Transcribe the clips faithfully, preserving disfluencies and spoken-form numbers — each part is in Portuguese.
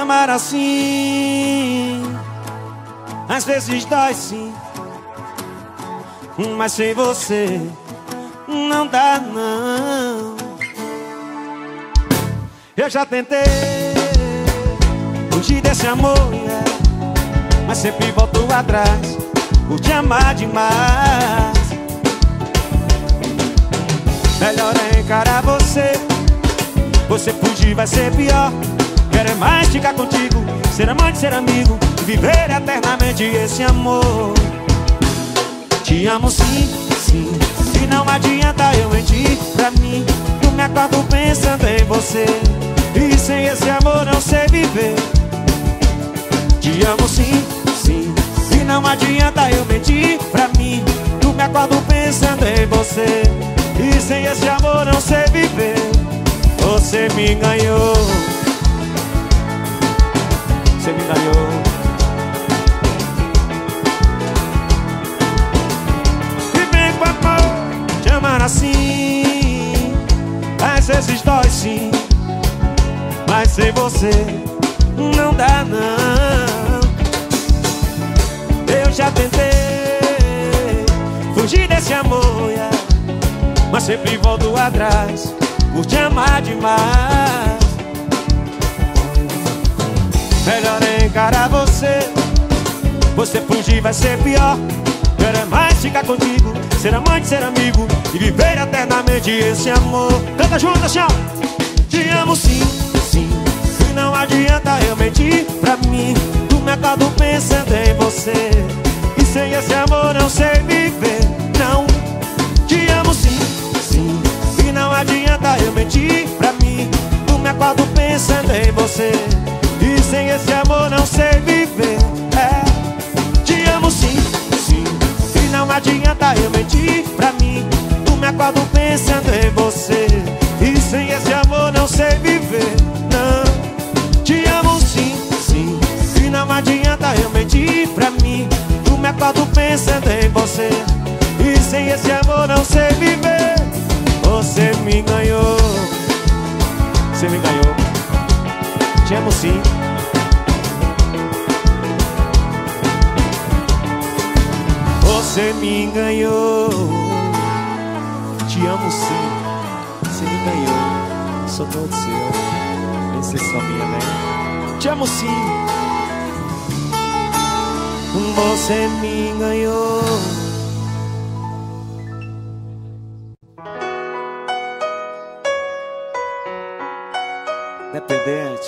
amar assim às vezes dói sim, mas sem você não dá não. Eu já tentei fugir desse amor, yeah, mas sempre volto atrás por te amar demais. Melhor é encarar você, você fugir vai ser pior. Quero é mais ficar contigo, ser amante, ser amigo, viver eternamente esse amor. Te amo sim, sim, e não adianta eu mentir pra mim. Eu me acordo pensando em você, e sem esse amor não sei viver. Te amo sim, sim, e não adianta eu mentir pra mim. Eu me acordo pensando em você, e sem esse amor não sei viver. Você me enganou, você me enganou. E vem com amor, te amar assim às vezes dói sim, mas sem você não dá não. Eu já tentei fugir desse amor, yeah, mas sempre volto atrás por te amar demais. Melhor é encarar você, você fugir vai ser pior. Quero é mais ficar contigo, ser amante, ser amigo, e viver eternamente esse amor. Canta junto assim, ó. Te amo sim, sim, e não adianta eu mentir pra mim. Tu me acordo pensando em você, e sem esse amor não sei viver, não. Te amo sim, sim, e não adianta eu mentir pra mim. Tu me acordo pensando em você, e sem esse amor não sei viver, é. Te amo sim, sim, e não adianta eu mentir pra mim. Tu me acordo pensando em você, e sem esse amor não sei viver, não. Te amo sim, sim, e não adianta eu mentir pra mim. Tu me acordo pensando em você, e sem esse amor não sei viver. Você me ganhou, você me ganhou. Te amo sim. Você me ganhou. Te amo sim. Você me ganhou. Sou todo seu. Esse é só minha, né? Te amo sim. Você me ganhou. Dependente.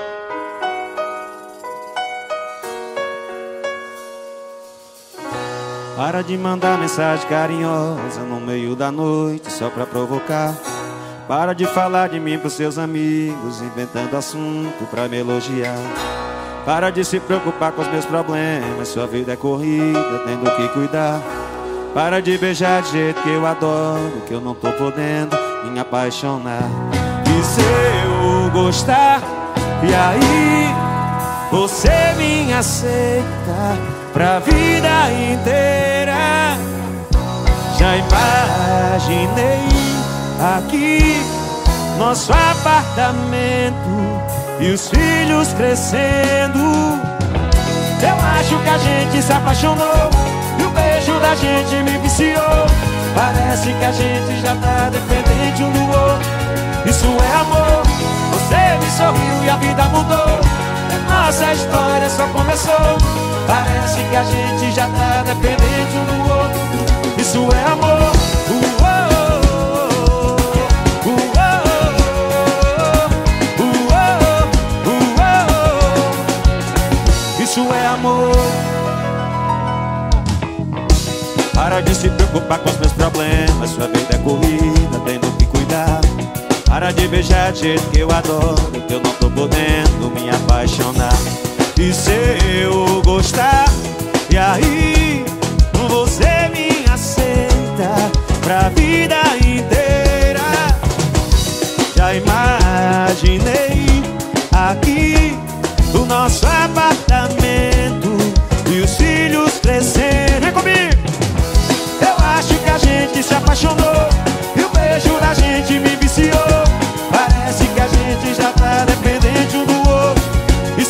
Para de mandar mensagem carinhosa no meio da noite só pra provocar. Para de falar de mim pros seus amigos, inventando assunto pra me elogiar. Para de se preocupar com os meus problemas, sua vida é corrida, tendo que cuidar. Para de beijar de jeito que eu adoro, que eu não tô podendo me apaixonar. E se eu gostar, e aí você me aceita pra vida inteira. Já imaginei aqui nosso apartamento e os filhos crescendo. Eu acho que a gente se apaixonou e o beijo da gente me viciou. Parece que a gente já tá dependente um do outro. Isso é amor. Você me sorriu e a vida mudou. Nossa história só começou. Parece que a gente já tá dependente um do outro. Isso é amor. Isso é amor. Para de se preocupar com os meus problemas, sua vida é corrida, tendo que cuidar. Para de beijar de jeito que eu adoro, que eu não tô podendo me apaixonar. E se eu gostar, e aí você me aceita pra vida inteira. Já imaginei aqui o nosso apartamento e os filhos crescendo. Vem comigo! Eu acho que a gente se apaixonou e o beijo da gente me viciou. Parece que a gente já tá dependente um do outro.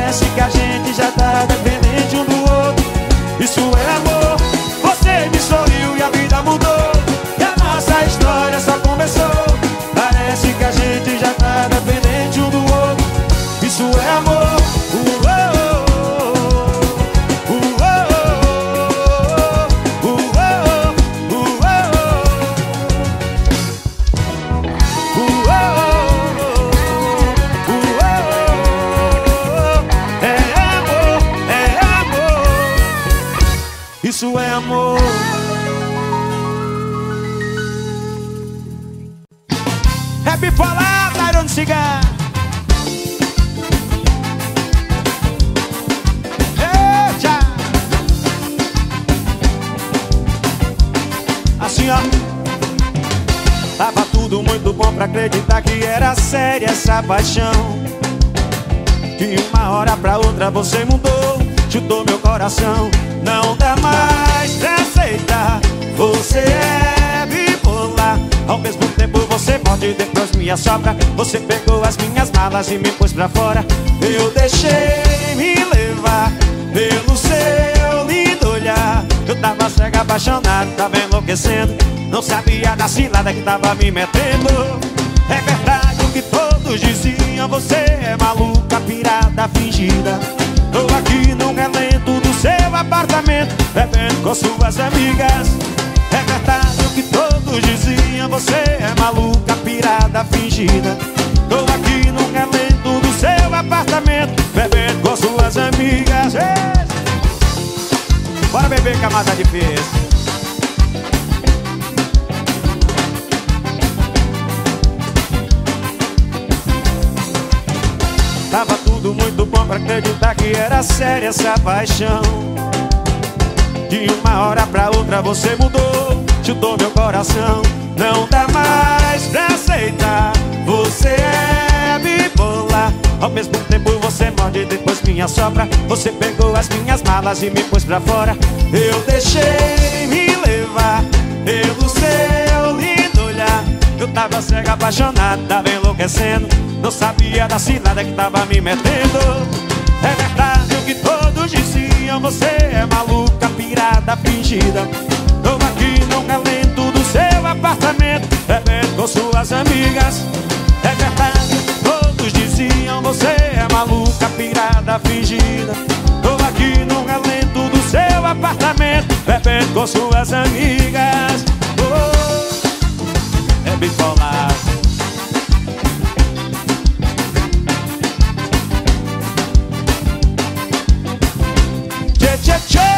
Parece que a gente já tá dependente um do outro. Isso é amor. Você me sorriu e a vida mudou, e a nossa história só começou. Parece que a gente já tá dependente um do outro. Isso é amor. Isso é amor. Happy Fallout, I don't cigar. Eita! Assim ó, tava tudo muito bom pra acreditar que era séria essa paixão. De uma hora pra outra você mudou, chutou meu coração. Não dá mais pra aceitar, você é bipolar. Ao mesmo tempo você morde e depois me assopra. Você pegou as minhas malas e me pôs pra fora. Eu deixei me levar pelo seu lindo olhar. Eu tava cego, apaixonado, tava enlouquecendo. Não sabia da cilada que tava me metendo. É verdade o que todos diziam, você é maluca, pirada, fingida. Tô aqui no relento do seu apartamento, bebendo com suas amigas. É verdade o que todos diziam, você é maluca, pirada, fingida. Tô aqui no relento do seu apartamento, bebendo com suas amigas. Bora beber, camada difícil. Tava tudo muito bom pra acreditar que era séria essa paixão. De uma hora pra outra você mudou, chutou meu coração. Não dá mais pra aceitar, você é bipolar. Ao mesmo tempo você morde e depois me assopra. Você pegou as minhas malas e me pôs pra fora. Eu deixei me levar pelo seu lindo olhar. Eu tava cego, apaixonado, tava enlouquecendo. Não sabia da cilada que tava me metendo. É verdade o que todos diziam, você é maluca, pirada, fingida. Tô aqui no relento do seu apartamento, bebendo com suas amigas. É verdade o que todos diziam, você é maluca, pirada, fingida. Tô aqui no relento do seu apartamento, bebendo com suas amigas. Oh, é bipolar. Tchê, tchê.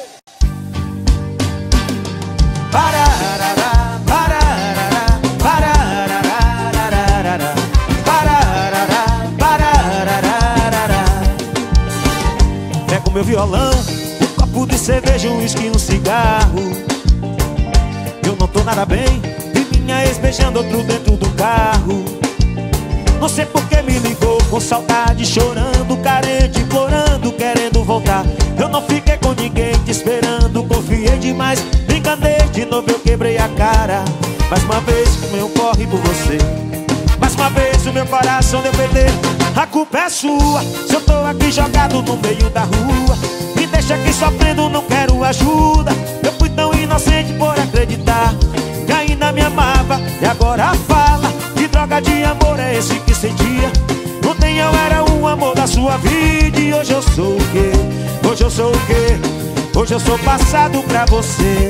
Pararará, pararará, pararará, pararará, pararará. Pego meu violão, um copo de cerveja, um uísque e um cigarro. Eu não tô nada bem, vi minha ex beijando outro dentro do carro. Não sei por que me ligou, com saudade, chorando, carente, implorando, querendo voltar. Eu não fiquei com ninguém te esperando, confiei demais, me enganei, de novo eu quebrei a cara. Mais uma vez o meu corre por você, mais uma vez o meu coração deu perder. A culpa é sua, se eu tô aqui jogado no meio da rua. Me deixa aqui sofrendo, não quero ajuda. Eu fui tão inocente por acreditar que ainda me amava, e agora fala, que droga de amor é esse que sentia? Ontem eu era um amor da sua vida, e hoje eu sou o quê? Hoje eu sou o quê? Hoje eu sou passado pra você.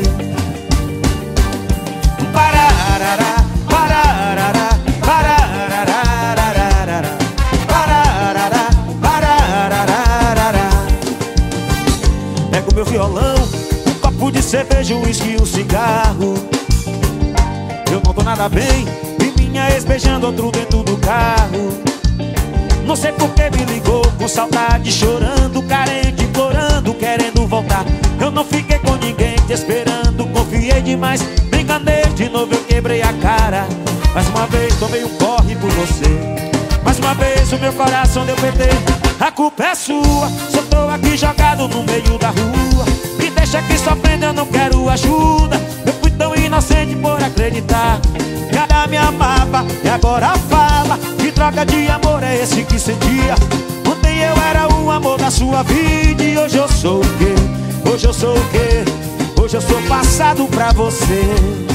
Pararará, pararará, pararará, pararará, pararará. Pego meu violão, um copo de cerveja, um uísque e um cigarro. Eu não tô nada bem, vi minha ex beijando outro dentro do carro. Não sei por que me ligou, com saudade, chorando, carente, implorando, querendo voltar. Eu não fiquei com ninguém te esperando, confiei demais, me enganei, de novo eu quebrei a cara. Mais uma vez tomei um corre por você, mais uma vez o meu coração deu perder. A culpa é sua, se eu tô aqui jogado no meio da rua. Me deixa aqui sofrendo, eu não quero ajuda. Eu fui tão inocente por acreditar que ainda me amava, e agora fala, que droga de amor é esse que sentia? Ontem eu era um amor sua vida e hoje eu sou o quê? Hoje eu sou o quê? Hoje eu sou passado pra você.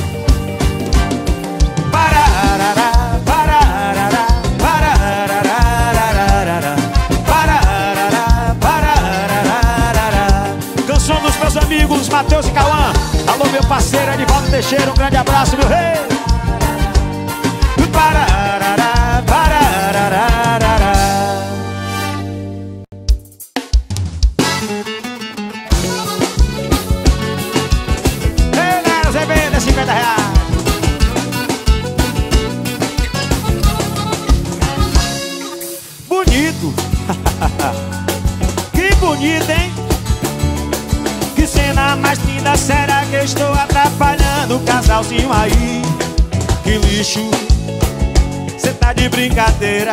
Pararará, pararará, pararará, pararará, pararará. Canção dos meus amigos Matheus e Cauã. Alô, meu parceiro Edivaldo Teixeira, um grande abraço, meu rei. Pararará, pararará. Ei, galera, Zé Benda, cinquenta reais. Bonito. Que bonito, hein? Que cena mais linda. Será que eu estou atrapalhando o casalzinho aí? Que lixo. Cê tá de brincadeira.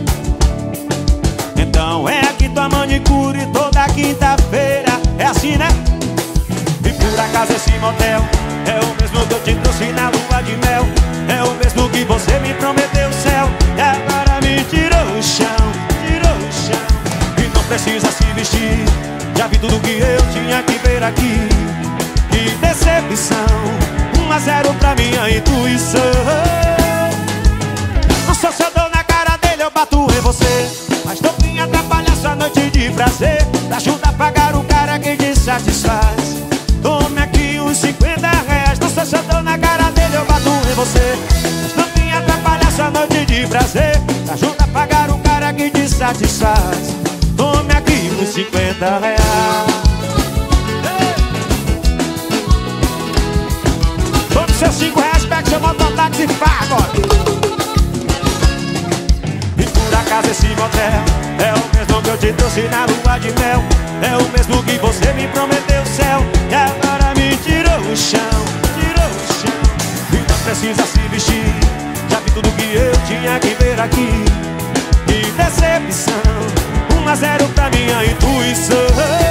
Então é aqui tua manicure toda quinta-feira. É assim, né? E por acaso esse motel é o mesmo que eu te trouxe na lua de mel. É o mesmo que você me prometeu o céu. E agora me tirou o chão, tirou o chão. E não precisa se vestir. Já vi tudo que eu tinha que ver aqui. Que decepção. Um a zero pra minha intuição. Não sou seu dor na cara dele, eu bato em você. Mas não vim atrapalhar sua noite de prazer. Ajuda a pagar o cara que te satisfaz. Tome aqui uns cinquenta reais. Não sou seu dor na cara dele, eu bato em você. Mas não vim atrapalhar sua noite de prazer. Ajuda a pagar o cara que te satisfaz. Tome aqui uns cinquenta reais. Tome seus cinco reais, pega seu mototáxi e vá agora. Esse motel é o mesmo que eu te trouxe na lua de mel. É o mesmo que você me prometeu o céu. E agora me tirou o chão, tirou o chão. E não precisa se vestir. Já vi tudo que eu tinha que ver aqui. Que decepção. Um a zero pra minha intuição.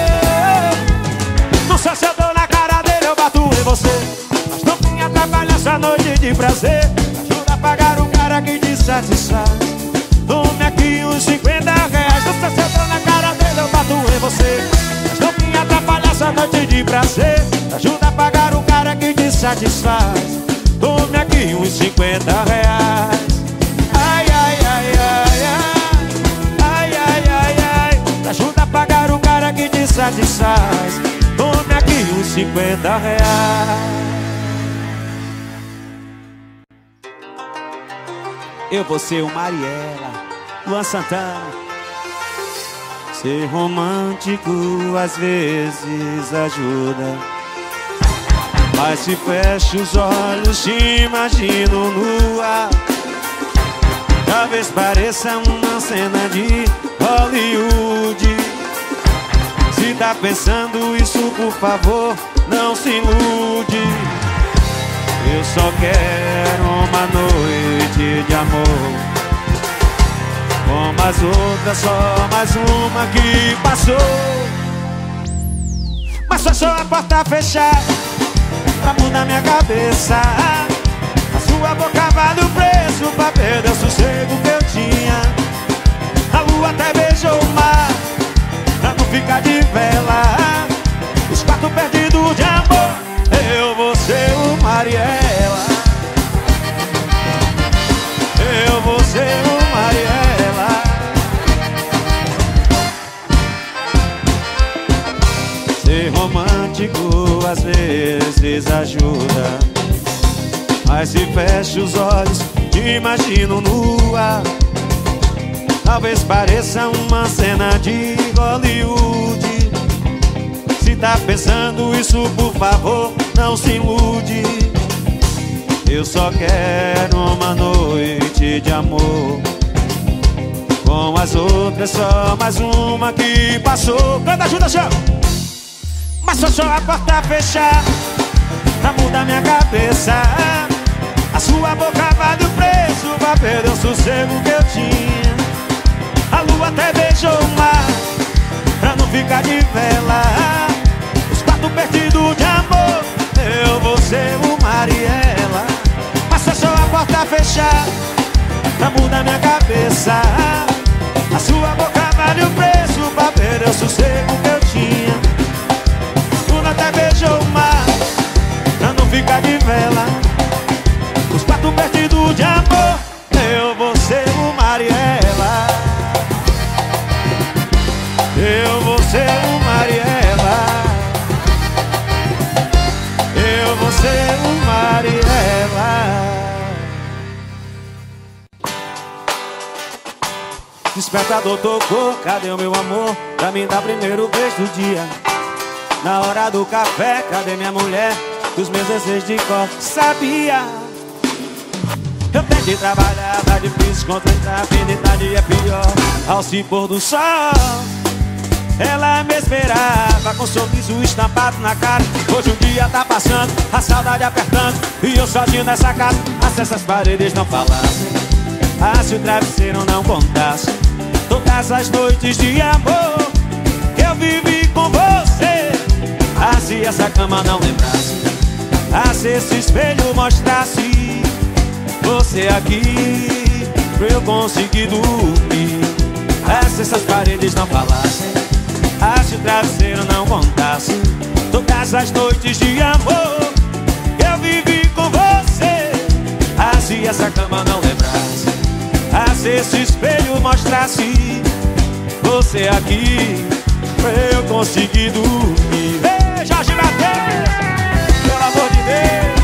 Não sou seu dor na cara dele, eu bato em você. Mas não vim atrapalhar essa noite de prazer. Ajuda a pagar o cara que te satisfaz. Tome aqui uns cinquenta reais. Não sei se eu tô na cara dele, eu bato em você. Mas não vim atrapalhar essa noite de prazer. Ajuda a pagar o cara que te satisfaz. Tome aqui uns cinquenta reais. Ai, ai, ai, ai, ai. Ai, ai, ai, ai. Ajuda a pagar o cara que te satisfaz. Tome aqui uns cinquenta reais. Eu vou ser o Mariela, Luan Santana. Ser romântico às vezes ajuda, mas se fecho os olhos te imagino nua. Talvez pareça uma cena de Hollywood. Se tá pensando isso, por favor, não se ilude. Eu só quero uma noite de amor, como as outras, só mais uma que passou. Mas só só a porta fechar pra mudar minha cabeça. A sua boca vale o preço pra perder o sossego que eu tinha. A lua até beijou o mar pra não ficar de vela. Os quatro perdidos de amor, eu vou ser o Mariela. Eu vou ser o Mariela. Ser romântico às vezes ajuda, mas se fecho os olhos te imagino nua. Talvez pareça uma cena de Hollywood. Se tá pensando isso, por favor, não se ilude. Eu só quero uma noite de amor, com as outras, só mais uma que passou. Canta, ajuda, chão. Mas só só a porta fechar pra mudar minha cabeça. A sua boca vale o preço pra perder o sossego que eu tinha. A lua até beijou o mar pra não ficar de vela. Os quatro perdidos de amor, eu vou ser o Mariela. Mas só só a porta fechar pra mudar minha cabeça. A sua boca vale o preço pra perder o sossego Eu vou ser o Mariela. Eu vou ser o Mariela. Despertador tocou, cadê o meu amor? Pra me dar primeiro beijo do dia. Na hora do café, cadê minha mulher? Os meus desejos de cor, sabia. Eu tentei trabalhar, tá difícil concentrar. Fim de tarde é pior, ao se pôr do sol. Ela me esperava com um sorriso estampado na cara. Hoje o dia tá passando, a saudade apertando, e eu sozinho nessa casa. Ah, se essas paredes não falassem, ah, se o travesseiro não contasse todas as noites de amor que eu vivi com você. Ah, se essa cama não lembrasse, ah, se esse espelho mostrasse você aqui pra eu conseguir dormir. Ah, se essas paredes não falassem, ah, se o travesseiro não contasse todas as noites de amor que eu vivi com você. Ah, se essa cama não lembrasse, ah, se esse espelho mostrasse você aqui pra eu conseguir dormir. Ei, Jorge Mateus, pelo amor de Deus.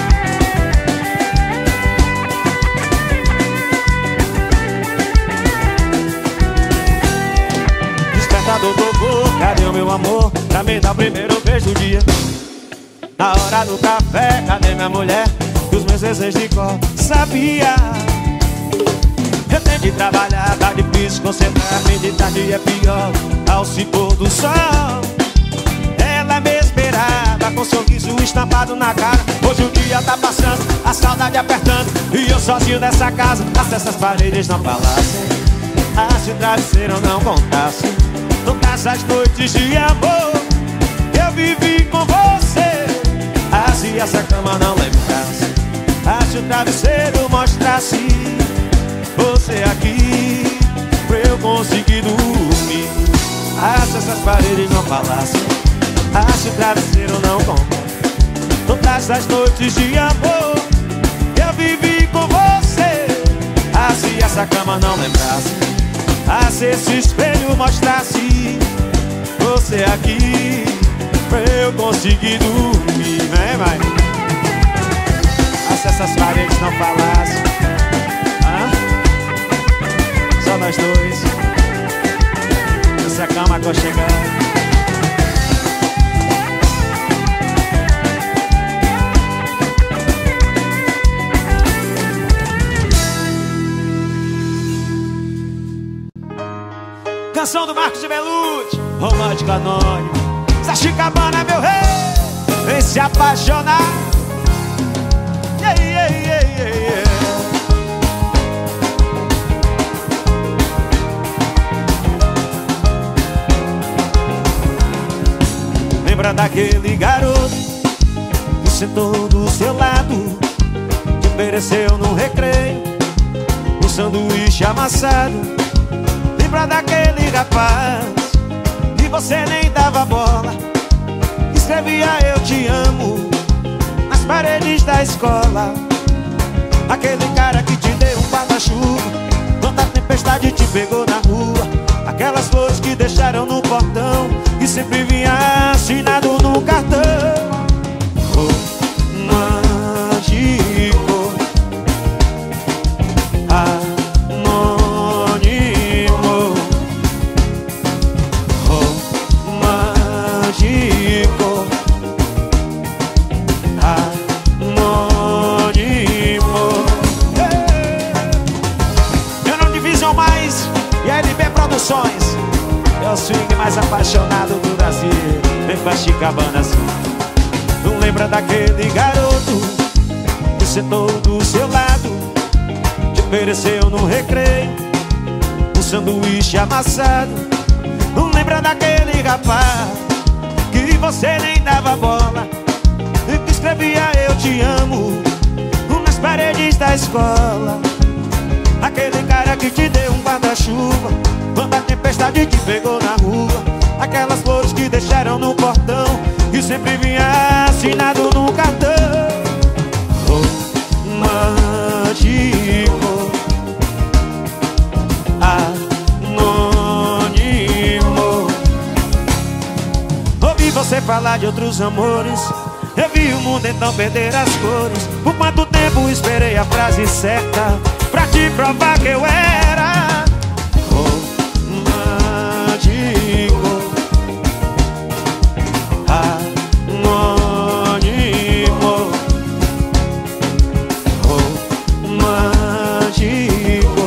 Despertador tocou, cadê o meu amor? Pra me dar o primeiro beijo do dia. Na hora do café, cadê minha mulher? Os meus desejos de cor, sabia. Eu tenho de trabalhar, tá difícil concentrar. Fim de tarde é pior, ao se pôr do sol. Ela me esperava com um sorriso estampado na cara. Hoje o dia tá passando, a saudade apertando, e eu sozinho nessa casa. Ah, se essas paredes não falassem, ah, se o travesseiro não contasse todas as noites de amor que eu vivi com você. Ah, se essa cama não lembrasse, ah, se o travesseiro mostrasse você aqui pra eu conseguir dormir. Ah, se essas paredes não falassem, ah, se o travesseiro não contasse todas as noites de amor que eu vivi com você. Ah, se essa cama não lembrasse, ah, se esse espelho mostrasse você aqui pra eu conseguir dormir. Vem, vai. Ah, se essas paredes não falassem, ah, só nós dois nessa cama aconchegante. Canção do Marcos de Belucci, romântico anônimo. Sachicabana, meu rei, vem se apaixonar. Yeah, yeah, yeah, yeah, yeah. Lembra daquele garoto que sentou do seu lado, te ofereceu no recreio um sanduíche amassado? Lembra daquele rapaz que você nem dava bola, escrevia eu te amo nas paredes da escola? Aquele cara que te deu um guarda-chuva quando a tempestade te pegou na rua, aquelas flores que deixaram no portão e sempre vinha assinado no cartão. Romântico, anônimo, romântico, anônimo. Eu não diviso mais e a L B Produções é o swing mais apaixonado do Brasil. Vem pra Chicabana assim. Não lembra daquele garoto que sentou do seu lado, te ofereceu no recreio um sanduíche amassado? Não lembra daquele rapaz que você nem dava bola e que escrevia eu te amo nas paredes da escola? Aquele cara que te deu um guarda-chuva quando a tempestade te pegou na rua, aquelas flores que deixaram no portão e sempre vinha assinado no cartão. Romântico, anônimo, você falar de outros amores. Eu vi o mundo então perder as cores. Por quanto tempo esperei a frase certa pra te provar que eu era romântico, anônimo, romântico,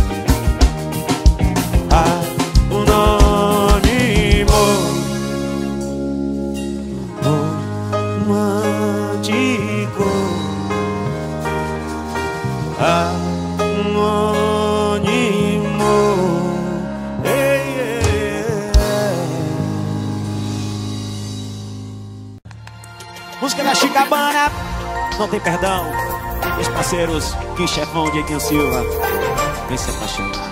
anônimo, romântico, anônimo. Ei, ei, ei. Música da Chicabana, não tem perdão. Meus parceiros, que chefão, Dieguinho Silva. Vem se apaixonar.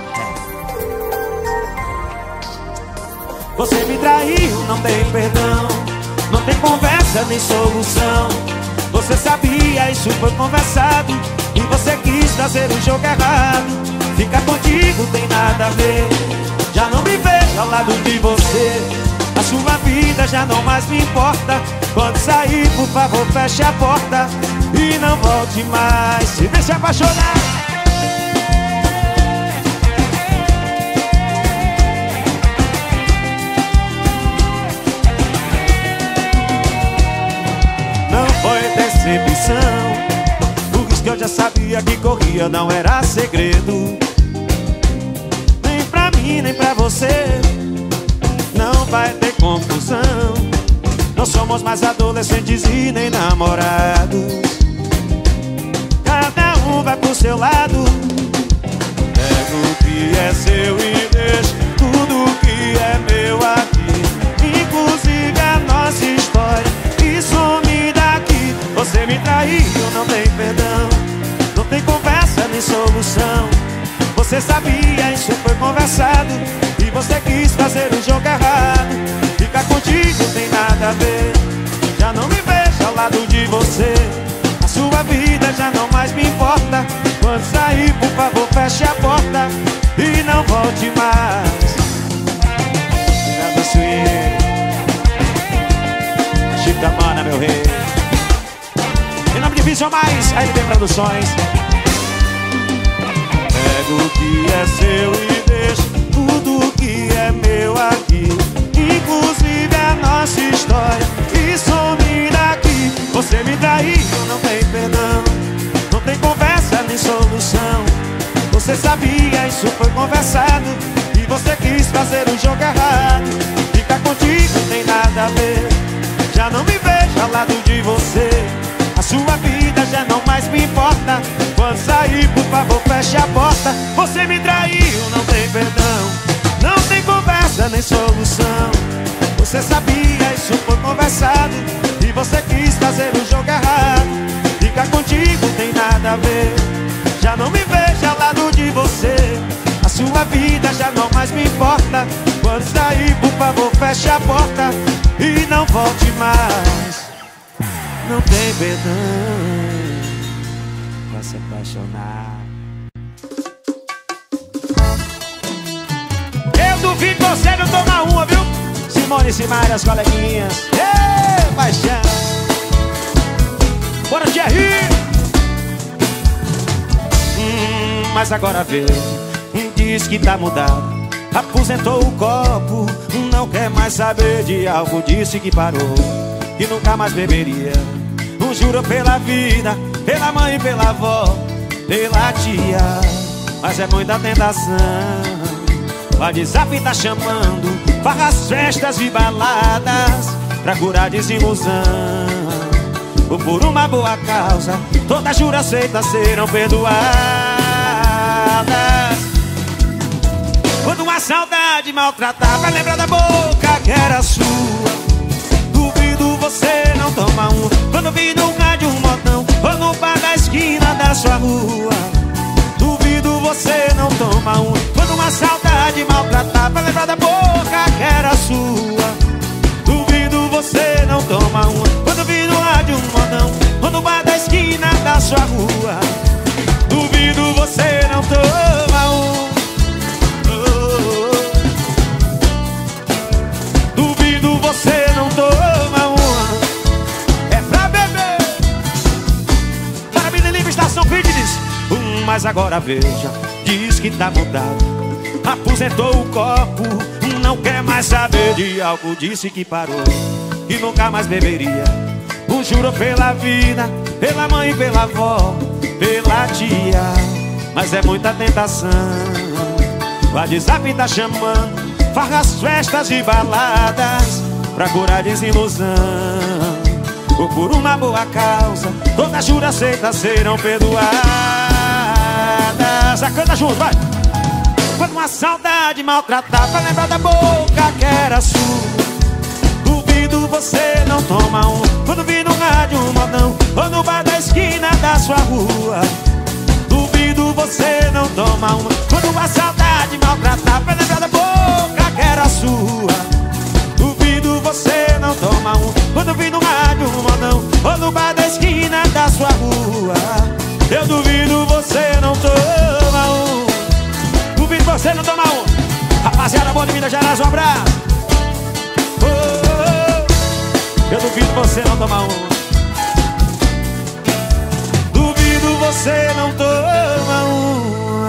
Você me traiu, não tem perdão. Não tem conversa nem solução. Você sabia, isso foi conversado, e você quis fazer o jogo errado. Ficar contigo tem nada a ver. Já não me vejo ao lado de você. A sua vida já não mais me importa. Quando sair, por favor, feche a porta e não volte mais. Se deixe apaixonar. Decepção, o risco eu já sabia que corria, não era segredo. Nem pra mim, nem pra você. Não vai ter confusão. Não somos mais adolescentes e nem namorados. Cada um vai pro seu lado. Pega o que é seu e deixa tudo que é meu aqui, inclusive a nossa história. E some daqui. Você me traiu, não tem perdão. Não tem conversa nem solução. Você sabia, isso foi conversado, e você quis fazer o jogo errado. Ficar contigo tem nada a ver. Já não me vejo ao lado de você. A sua vida já não mais me importa. Quando sair, por favor, feche a porta e não volte mais. Obrigado, Suíne. Chicabana, meu rei. Em nome de Visionais, a L B Produções. Pega o que é seu e deixa tudo que é meu aqui, inclusive a nossa história. E some daqui. Você me traiu, não tem perdão. Não tem conversa nem solução. Você sabia, isso foi conversado, e você quis fazer o jogo errado. Ficar contigo tem nada a ver. Já não me vejo ao lado de você. A sua vida já não mais me importa. Quando sair, por favor, feche a porta. Você me traiu, não tem perdão. Não tem conversa nem solução. Você sabia, isso foi conversado, e você quis fazer o jogo errado. Ficar contigo tem nada a ver. Já não me vejo ao lado de você. A sua vida já não mais me importa. Quando sair, por favor, feche a porta e não volte mais. Não tem perdão pra se apaixonar. Eu duvido você não tomar uma, viu? Simone e Simária, as coleguinhas. Ei, paixão. Bora, Thierry. Hum, mas agora vê, diz que tá mudado. Aposentou o copo, não quer mais saber de álcool. Disse que parou, que nunca mais beberia. Um juro pela vida, pela mãe e pela avó, pela tia. Mas é muita tentação. O WhatsApp tá chamando, farras, festas e baladas, pra curar desilusão. Ou por uma boa causa, todas juras feitas serão perdoadas. Quando uma saudade maltratar, vai lembrar da boca que era sua. Duvido você não toma um. Quando vi no rádio um modão, ou no bar da esquina da sua rua. Duvido você não toma um. Quando uma saudade maltratar, vai lembrar da boca que era sua. Duvido você não toma um. Quando vi no rádio um modão, ou no bar da esquina da sua rua. Duvido você não toma um. Duvido você não toma. agora veja, diz que tá mudado. Aposentou o copo, não quer mais saber de álcool. Disse que parou e nunca mais beberia. O jurou pela vida, pela mãe, pela avó, pela tia. Mas é muita tentação. O WhatsApp tá chamando, farras, festas e baladas pra curar desilusão. Ou por uma boa causa, todas juras feitas serão perdoadas. A canta junto, vai! Quando uma saudade maltratar, pra lembrar da boca que era sua. Duvido você não toma um, quando vi no rádio um modão, ou no bar da esquina da sua rua. Duvido você não toma um, quando uma saudade maltratar, pra lembrar da boca que era sua. Duvido você não toma um, quando vi no rádio um modão, ou no bar da esquina da sua rua. Eu duvido você não toma um, duvido você não toma um. Rapaziada boa de Minas Gerais, um abraço. Oh, oh, oh. Eu duvido você não tomar um. Duvido você não toma um.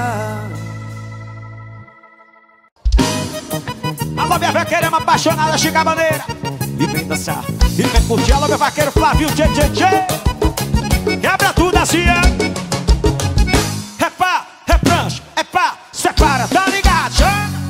Alô, minha vaqueira, é uma apaixonada, Chica Bandeira. E vem dançar, e vem curtir. Alô, meu vaqueiro Flávio, tchê, tchê, tchê. Quebra tudo assim, é. É pá, é prancha, é pá, separa, tá ligado, tchê?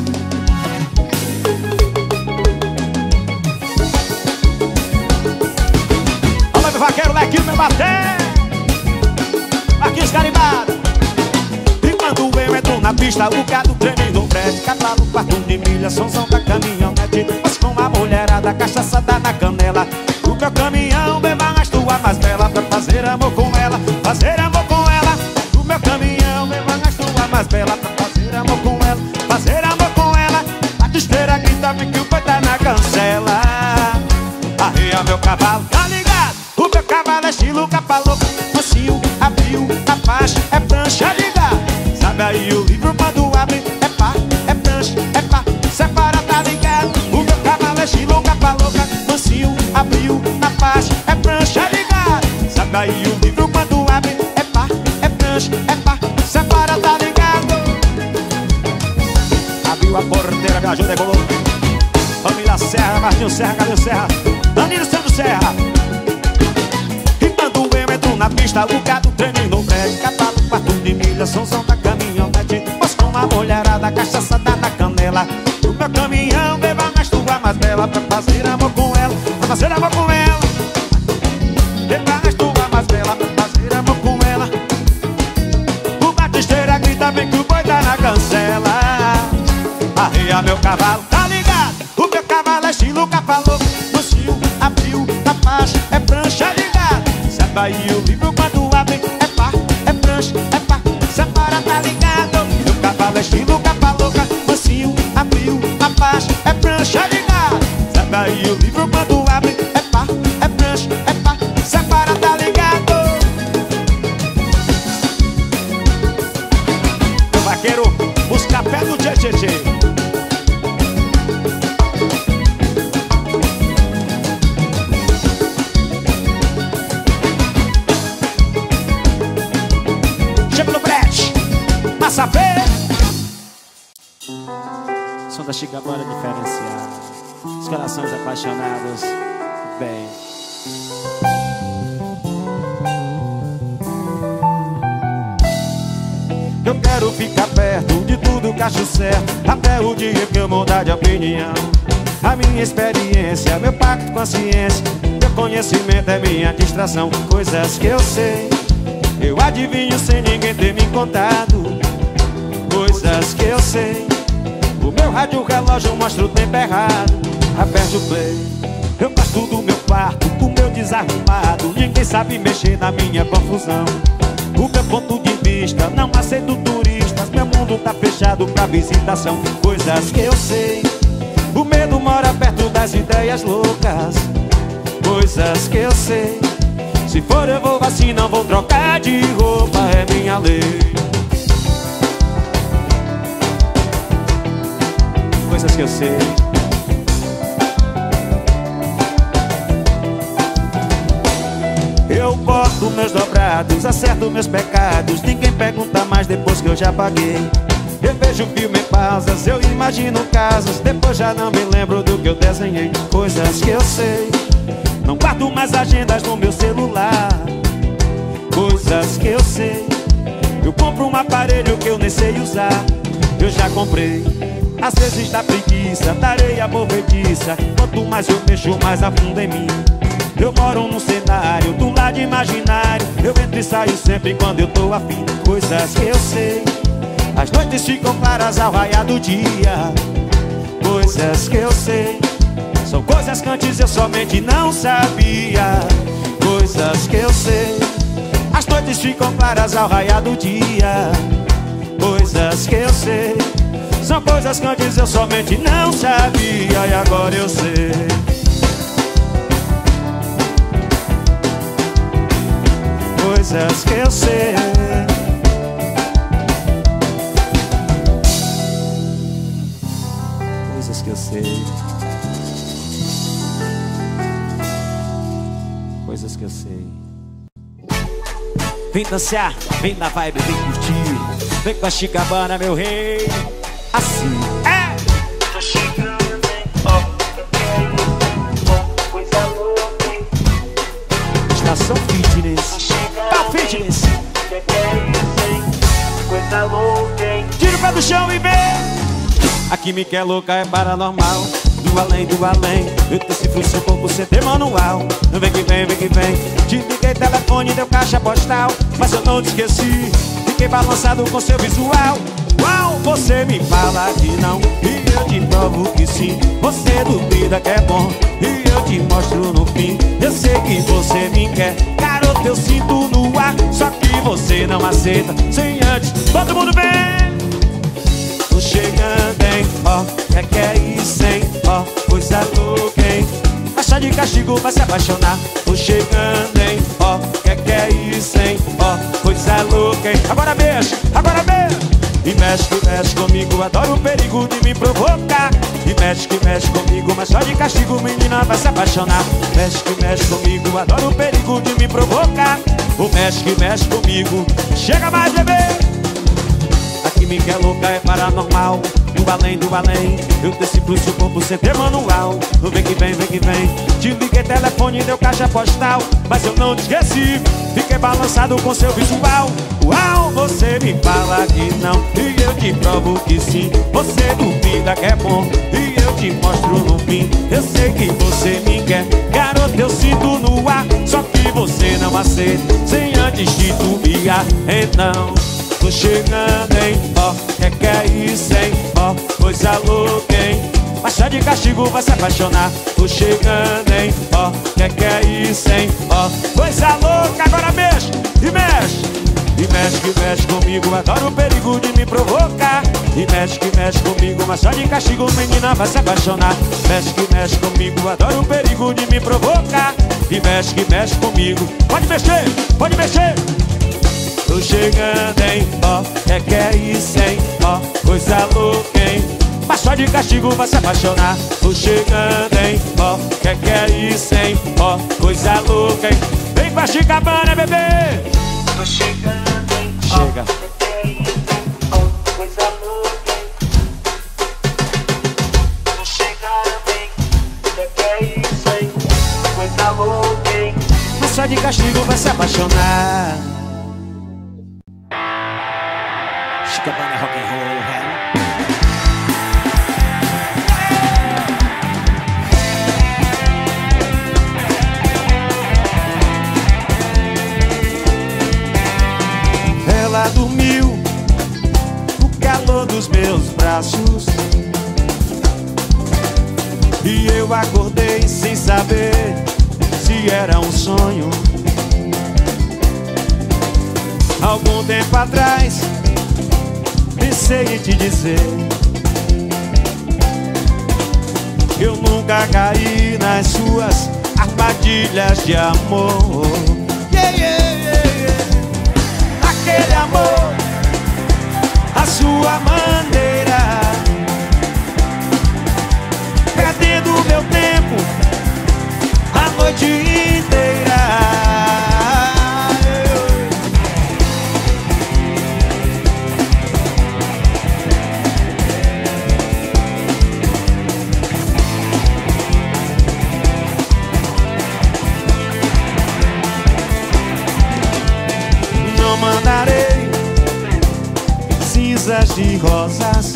Alô, meu vaqueiro, Lequinho, meu bater. Aqui os carimbados. E quando eu entro na pista, o gado treme no prédio. Cavalo, quarto de milha, somzão da caminhonete. Mas com a mulherada, cachaça dá na canela. O meu caminhão beba as tuas mais belas, pra fazer amor com ela, fazer amor com ela. O meu caminhão beba as tuas mais belas, pra fazer amor com ela, fazer amor com ela. A esteira grita que o boi tá na cancela. Arreia meu cavalo, tá ligado? O meu cavalo é estilo capa louca. Mansinho, abriu, a faixa, é prancha, ligado? Sabe aí o livro quando abre, é pá, é prancha, é pá, separa, tá ligado? O meu cavalo é estilo capa louca. Mansinho, abriu, a faixa, é prancha, ligado? Sabe aí o livro quando abre, é pá, é prancha, é pá, separa, tá ligado? Abriu a porteira, me ajuda, é gol. Família Serra, Martinho Serra, cadê o Serra? Danilo Santos Serra. E quando eu entro na pista, o gado treme no prédio. Cavalo, quarto de milha, somzão da caminhonete. Mas com a mulherada, cachaça dá na canela. O meu caminhão beba mais tua mais bela, pra fazer amor com ela, pra fazer amor com ela. Beba mais tua mais bela, pra fazer amor com ela. O batisteira grita bem que o boi tá na cancela. Arreia meu cavalo, tá ligado? O meu cavalo é estilo capa louca. Mansinho, abriu, na faixa, é prancha, ligado? Sabe aí o livro quando abre, é pá, é prancha, é pá, separa, tá ligado? Meu cavalo é estilo capa louca. Mansinho, abriu, na faixa, é prancha, ligado? Sabe aí o livro quando abre, é pá, é prancha, é pá, separa, tá ligado? Meu vaqueiro, busca pé do tchê, tchê, tchê. Saber. Som da Chica Banda diferenciada. Os corações apaixonados. Bem. Eu quero ficar perto de tudo que acho certo, até o dia que eu mudar de opinião. A minha experiência, meu pacto com a ciência, meu conhecimento é minha distração. Coisas que eu sei, eu adivinho sem ninguém ter me contado. Coisas que eu sei, o meu rádio relógio mostra o tempo errado. Aperte o play, eu gosto do meu quarto, o meu desarrumado. Ninguém sabe mexer na minha confusão. O meu ponto de vista, não aceito turistas. Meu mundo tá fechado pra visitação. Coisas que eu sei, o medo mora perto das ideias loucas. Coisas que eu sei, se for eu vou assim, não vou trocar de roupa, é minha lei. Coisas que eu sei. Eu boto meus dobrados, acerto meus pecados. Ninguém pergunta mais depois que eu já paguei. Eu vejo o filme em pausas, eu imagino casos. Depois já não me lembro do que eu desenhei. Coisas que eu sei, não guardo mais agendas no meu celular. Coisas que eu sei, eu compro um aparelho que eu nem sei usar. Eu já comprei, às vezes dá preguiça, da areia movediça. Quanto mais eu mexo, mais afundo em mim. Eu moro num cenário do lado imaginário. Eu entro e saio sempre quando eu tô afim. Coisas que eu sei, as noites ficam claras ao raiar do dia. Coisas que eu sei, são coisas que antes eu somente não sabia. Coisas que eu sei, as noites ficam claras ao raiar do dia. Coisas que eu sei, são coisas que antes eu somente não sabia. E agora eu sei. Coisas que eu sei. Coisas que eu sei. Coisas que eu sei. Vem dançar, vem na vibe, vem curtir. Vem com a Chicabana, meu rei. Assim é. Tô chegando, vem, ó, ó, coisa louca. Estação Fitness. Tá Fitness. Coisa louca. Tira o pé do chão e vem. A química é louca, é paranormal. Do além, do além. Eu tô se fluxo, pouco C D manual. Vem que vem, vem que vem. Te liguei telefone, deu caixa postal. Mas eu não te esqueci. Fiquei balançado com seu visual. Uau, você me fala que não e eu te provo que sim. Você duvida que é bom e eu te mostro no fim. Eu sei que você me quer, garoto, eu sinto no ar. Só que você não aceita sem antes. Todo mundo vem. Tô chegando, hein, ó, é que é isso, hein, ó, coisa louca, hein. Achar de castigo vai se apaixonar. Tô chegando, hein, ó, que é que é isso, hein, ó, coisa louca, hein. Agora mexe, agora mexe. E mexe que mexe comigo, adoro o perigo de me provocar. E mexe que mexe comigo, mas só de castigo menina vai se apaixonar. Mexe que mexe comigo, adoro o perigo de me provocar. O mexe que mexe comigo, chega mais bebê. A química é louca, é paranormal. Do além, do além, eu desci pro seu corpo sem ter manual. Vem que vem, vem que vem. Te liguei telefone, deu caixa postal. Mas eu não te esqueci, fiquei balançado com seu visual. Uau, você me fala que não e eu te provo que sim. Você duvida que é bom e eu te mostro no fim. Eu sei que você me quer, garoto, eu sinto no ar. Só que você não aceita sem antes titubear. Então tô chegando, hein, ó, que que é isso, hein, ó, coisa louca, hein. Baixa de castigo vai se apaixonar. Tô chegando, hein, ó, que que é isso, hein, ó, coisa louca. Agora mexe e mexe. E mexe que mexe comigo, adoro o perigo de me provocar. E mexe que mexe comigo, mas só de castigo menina vai se apaixonar. Mexe que mexe comigo, adoro o perigo de me provocar. E mexe que mexe comigo, pode mexer, pode mexer. Tô chegando, hein, ó, é que é isso, hein, ó, coisa louca, hein. Mas só de castigo vai se apaixonar. Tô chegando, hein, ó, que que é isso, hein, ó, coisa louca, hein. Vem com a Chicabana, bebê. Tô chegando, hein, chega. Ó, que que é isso, hein, ó, coisa louca, hein. Tô chegando, hein, que que é isso, hein, coisa louca, hein. Mas só de castigo vai se apaixonar. Chicabana rock and roll, hell. Ela dormiu no calor dos meus braços e eu acordei sem saber se era um sonho. Algum tempo atrás pensei em te dizer que eu nunca caí nas suas armadilhas de amor. Yeah, yeah, yeah, yeah. Aquele amor, a sua maneira, perdendo meu tempo a noite inteira. rosas.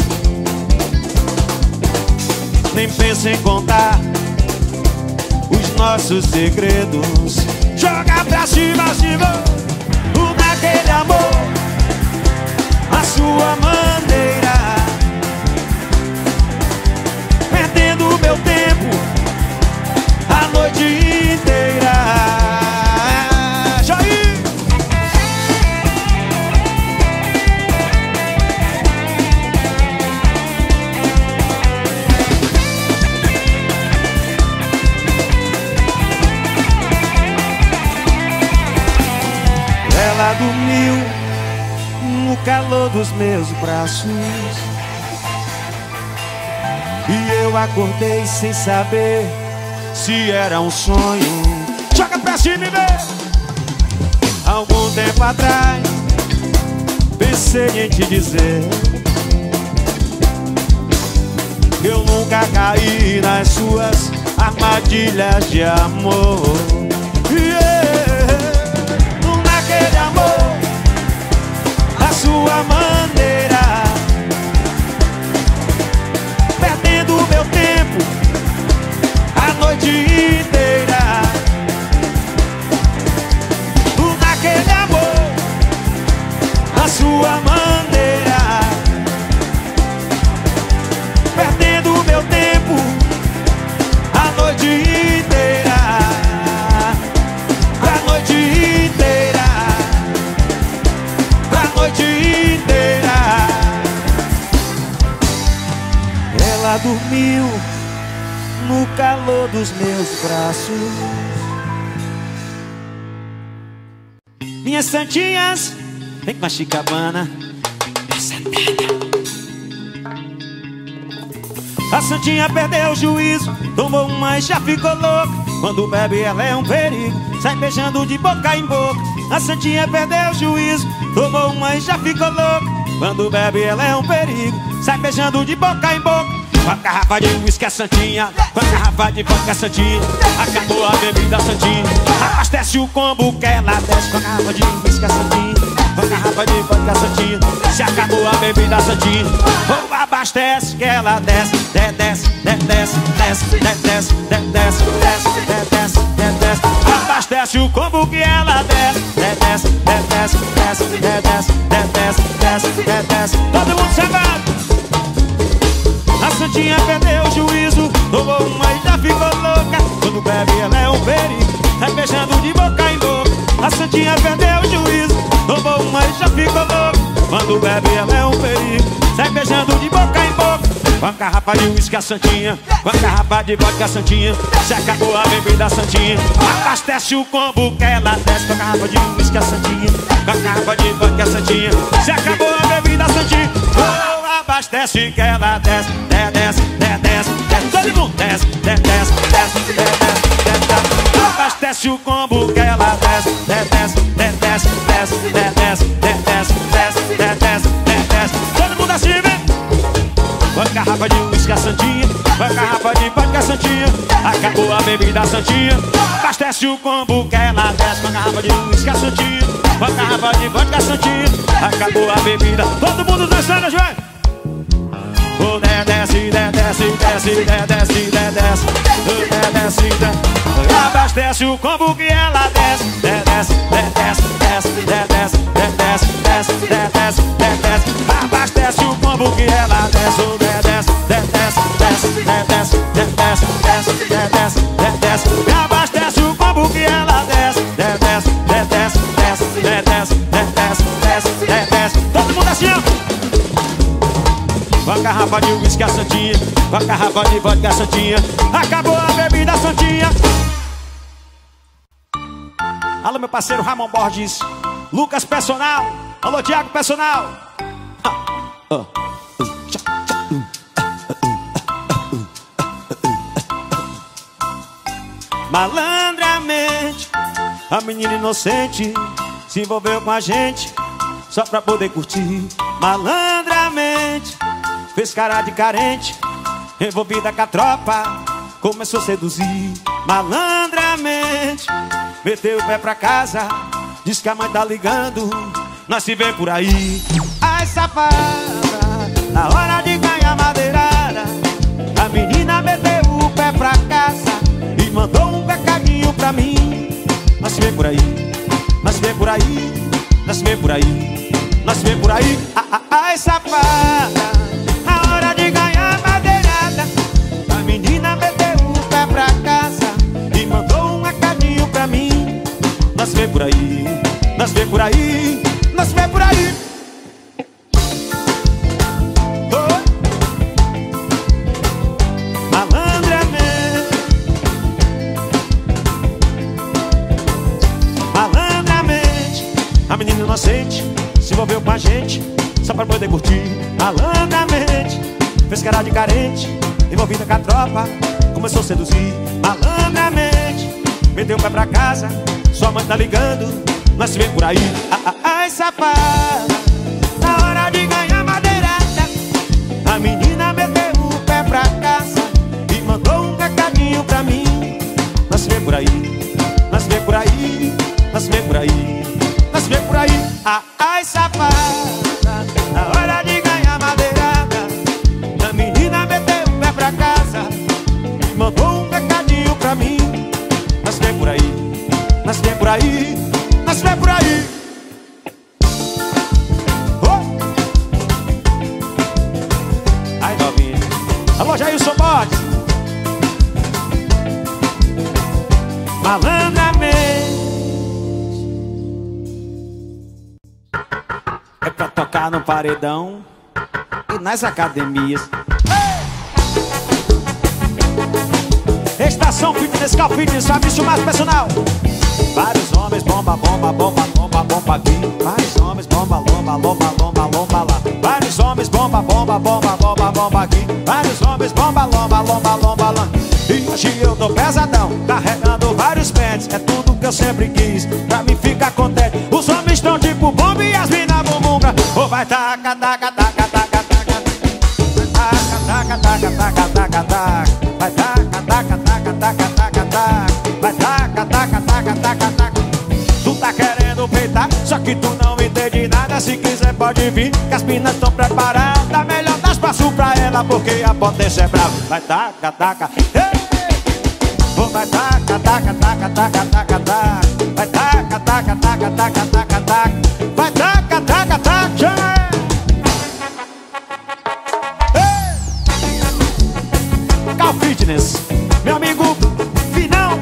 Nem penso em contar os nossos segredos. Joga pra cima, cima, o daquele amor, a sua maneira, perdendo meu tempo a noite inteira. Jair! Ela dormiu no calor dos meus braços e eu acordei sem saber se era um sonho. Joga pra cima e vê! Algum tempo atrás pensei em te dizer que eu nunca caí nas suas armadilhas de amor. Naquele amor, a sua maneira, perdendo meu tempo a noite inteira. Naquele amor, a sua maneira, perdendo meu tempo a noite inteira. A noite inteira, a noite inteira. Ela dormiu no calor dos meus braços. Minhas santinhas, vem com a chicabana. A santinha perdeu o juízo, tomou uma e já ficou louca. Quando bebe ela é um perigo, sai beijando de boca em boca. A santinha perdeu o juízo, tomou uma e já ficou louca. Quando bebe ela é um perigo, sai beijando de boca em boca. Com a garrafa de uísque a santinha, com a garrafa de vodka a santinha, acabou a bebida a santinha, abastece o combo que ela desce. Com a garrafa de uísque a santinha, com a garrafa de vodka a santinha, se acabou a bebida a santinha, ou abastece que ela desce. Desce, desce, desce, desce, desce, desce, desce, desce, desce, abastece o combo que ela desce. Desce, desce, desce, desce, desce, desce, desce, todo mundo chegando. A santinha perdeu o juízo, tomou uma e já ficou louca. Quando bebe ela é um perigo, sai beijando de boca em boca. A santinha perdeu o juízo, tomou uma e já ficou louca. Quando bebe ela é um perigo, sai beijando de boca em boca. Com a garrafa de uísque a santinha, com a garrafa de vodka a santinha, se acabou a bebida a santinha, abastece o combo que ela desce. Com a garrafa de uísque a santinha, com a garrafa de vodka a santinha, se acabou a bebida a santinha, oh, abastece que ela desce. Desce, desce, desce, desce, todo mundo desce, desce, desce, desce, desce, desce, abastece o combo que ela desce. Desce, desce, desce, desce, desce, desce, desce, desce, desce, todo mundo assim, vem! Com a garrafa de uísque a santinha, com a garrafa de vodka a santinha, acabou a bebida a santinha, abastece o combo que ela desce. Com a garrafa de uísque a santinha, com a garrafa de vodka a santinha, acabou a bebida. Todo mundo dançando, vai! Oh, desce, desce, desce, desce, desce, desce, desce, abastece o combo que ela desce. Desce, desce, desce, desce, desce, desce, desce, desce, abastece o combo que ela desce. Oh, desce, desce, desce, desce, desce, desce, desce, desce, abastece o combo que ela desce. Desce, desce, desce, desce, desce, desce, desce, todo mundo assim, ó! Com a garrafa de uísque a santinha, com a garrafa de vodka a santinha, acabou a bebida a santinha. Alô, meu parceiro Ramon Borges, Lucas Personal, alô, Thiago Personal. Malandramente, a menina inocente se envolveu com a gente só pra poder curtir. Malandramente, fez cara de carente, envolvida com a tropa, começou a seduzir. Malandramente, meteu o pé pra casa, diz que a mãe tá ligando, nós se vê por aí. Ai, safada, Na hora de ganhar madeirada, a menina meteu o pé pra casa e mandou um recadinho pra mim. Nós vê por aí, nós vê por aí, nós vê por aí, nós vê por aí. Ah, ah, ai, safada. Na hora de ganhar madeirada, a menina meteu o pé pra casa e mandou um recadinho pra mim. Nós vê por aí, nós vê por aí, nós vê por aí. Oh. Malandramente, malandramente, a menina inocente se envolveu com a gente só pra poder curtir. Malandramente, fez cara de carente, envolvida com a tropa, começou a seduzir. Malandramente, meteu o pé pra casa, sua mãe tá ligando, nós se vê por aí. Ah, ah, ai, safada. Na hora de ganhar madeirada, a menina meteu o pé pra casa e mandou um recadinho pra mim. Nós se vê por aí, nós se vê por aí, nós se vê por aí, nós se vê por aí. Ah, ai, safada. Na hora de ganhar madeirada, a menina meteu o pé pra casa e mandou um recadinho pra mim. Nós se vê por aí, nós se vê por aí, nós se vê por aí. Oh. Ai, novinha. Alô, Jailson Borges. Malandramente, é pra tocar no paredão e nas academias. Estação Fitness, Cal Fitness, Fabrício mais personal. Vários homens, bomba, bomba, bomba, bomba, bomba aqui. Vários homens, bomba, lomba, lomba, lomba, lomba lá. Vários homens, bomba, bomba, bomba, bomba, bomba aqui. Vários homens, bomba, lomba, lomba, lomba lá. E hoje eu tô pesadão, carregando vários pets. É tudo que eu sempre quis, pra mim ficar contente. Os homens estão tipo bomba e as minas bumbum pra... Ou vai taca, taca, taca, taca, taca. Taca, taca, taca, taca, taca, taca. Vai taca, taca, taca, taca, taca, taca. Vai taca, taca, taca, taca, taca. Tu tá querendo peitar, só que tu não entende nada. Se quiser pode vir, que as minas tão preparadas. Melhor dar espaço pra ela, porque a potência é brava. Vai taca, taca, ei! Vai taca, taca, taca, taca, taca, taca. Vai taca, taca, taca, taca, taca, taca. Vai taca, taca, taca. Cal Fitness, meu amigo Vinão.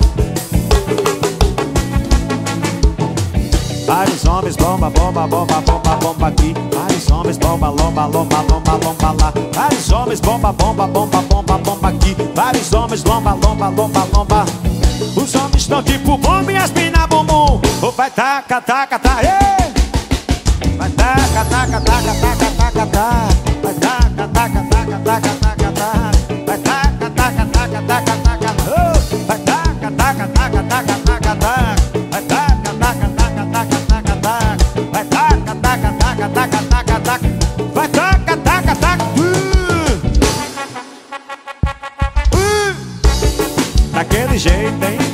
Vários homens, bomba, bomba, bomba, bomba, bomba aqui. Vários homens, bomba, lomba, lomba, lomba, lomba lá. Vários homens, bomba, bomba, bomba, bomba, bomba aqui. Vários homens, lomba, lomba, lomba, lomba. Os homens estão tipo bomba e as mina bumbum. Oh, vai taca, taca, taca, ei! Vai taca, taca, taca, taca, taca, taca. Vai taca, taca, taca, taca, taca, taca. Vai taca, taca, taca, taca, taca. Oh, vai taca, taca, taca, taca, taca, taca. Vai taca, taca, taca, taca, taca, taca. Vai taca, taca, taca, taca, taca, taca. Vai taca, taca, taca. Uh! Uh! Daquele jeito, hein?